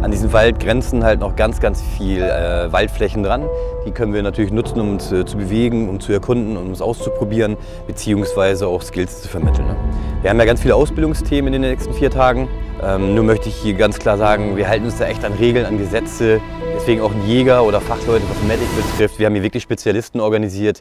An diesem Wald grenzen halt noch ganz viel Waldflächen dran. Die können wir natürlich nutzen, um uns zu bewegen, um zu erkunden, um uns auszuprobieren, beziehungsweise auch Skills zu vermitteln. Ne? Wir haben ja ganz viele Ausbildungsthemen in den nächsten 4 Tagen. Nur möchte ich hier ganz klar sagen, wir halten uns da echt an Regeln, an Gesetze. Deswegen auch ein Jäger oder Fachleute, was Medic betrifft. Wir haben hier wirklich Spezialisten organisiert.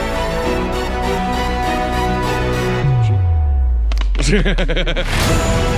Ha ha ha ha.